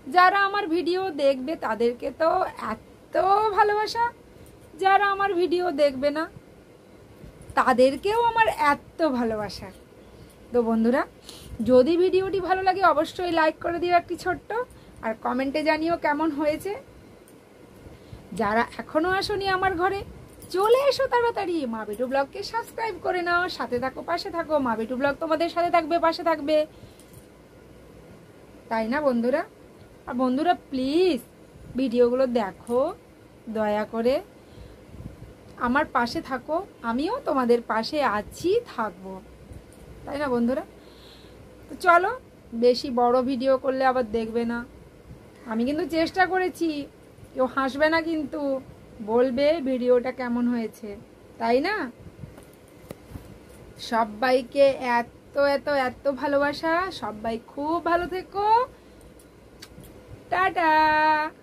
যারা আমার ভিডিও দেখবে তাদেরকে তো এত ভালোবাসা, যারা আমার ভিডিও দেখবে না তাদেরকেও আমার এত ভালোবাসা। তো বন্ধুরা, যদি ভিডিওটি ভালো লাগে অবশ্যই লাইক করে দিও একটি ছোট্ট, আর কমেন্টে জানিও কেমন হয়েছে। যারা এখনো আসোনি আমার ঘরে, চলে এসো তাড়াতাড়ি। মা বিটু ব্লগকে সাবস্ক্রাইব করে নাও, সাথে থাকো, পাশে থাকো। মা বিটু ব্লগ তোমাদের সাথে থাকবে, পাশে থাকবে, তাই না বন্ধুরা? আর বন্ধুরা প্লিজ ভিডিওগুলো দেখো, দয়া করে আমার পাশে থাকো, আমিও তোমাদের পাশে আছি, থাকবো, তাই না বন্ধুরা? তো চলো, বেশি বড় ভিডিও করলে আবার দেখবে না। আমি কিন্তু চেষ্টা করেছি, কেউ হাসবে না কিন্তু, বলবে ভিডিওটা কেমন হয়েছে, তাই না? সবাইকে এত এত এত ভালোবাসা, সবাই খুব ভালো থেকো, টাটা।